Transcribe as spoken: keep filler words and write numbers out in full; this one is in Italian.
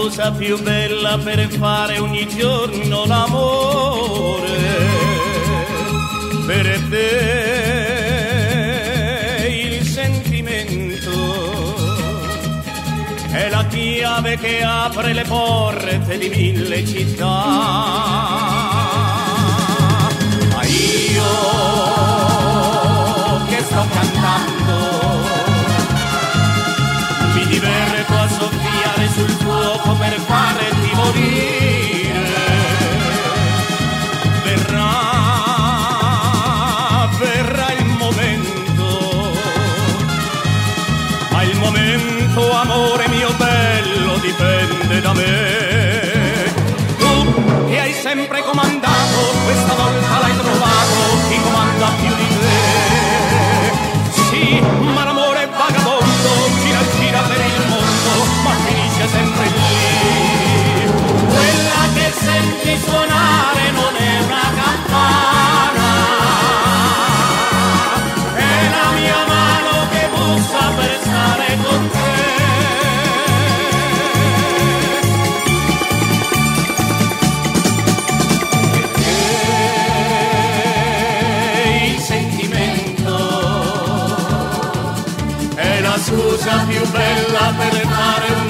scusa più bella per fare ogni giorno l'amore. Per te il sentimento è la chiave che apre le porte di mille città. Ma io che sto cantando mi diverto a soffiare sul fuoco per farti morire. Verrà, verrà il momento, ma il momento, amore mio bello, dipende da me. Tu che hai sempre comandato, questa volta l'hai trovato chi comanda più di te. Sì, ma l'amore è vagabondo, gira gira per il mondo, ma finisce sempre lì. Quella che senti suonare non è una campana, è la mia mano che bussa per stare con te. Perché il sentimento è la scusa più bella per fare un